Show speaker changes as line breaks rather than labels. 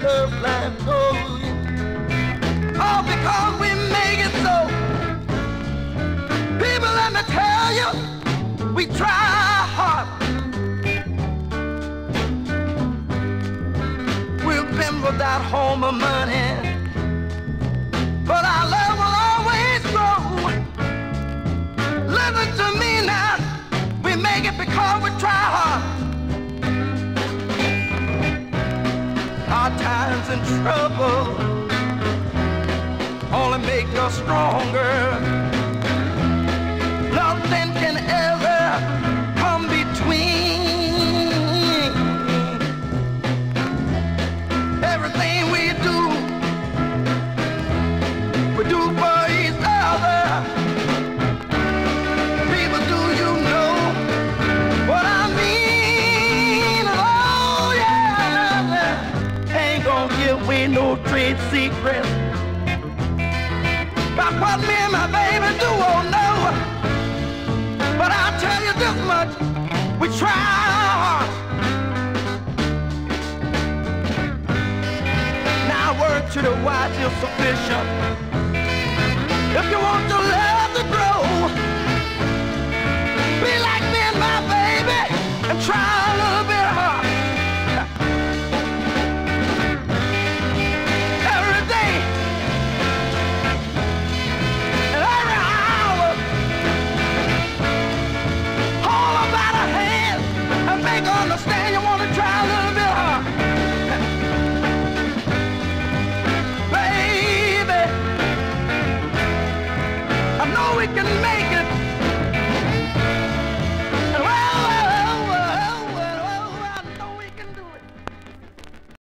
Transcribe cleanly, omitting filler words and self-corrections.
love life goes. All because we make it so. People, let me tell you, we try hard. We've been without home or money, but our love will always grow. Listen to me now, we make it because we try hard. Hard times and trouble only make us stronger. Nothing can ever come between. Everything we do for each other. People, do you know what I mean? Oh yeah, ain't gonna give away no trade secrets about what me and my baby do, oh no. But I'll tell you this much, we try hard. Now word to the wise is sufficient. If you want your love to grow, be like me and my baby and try a little bit hard. Every day and every hour, hold her by the hand and make her understand you want to try a little bit hard. Baby, I know we can make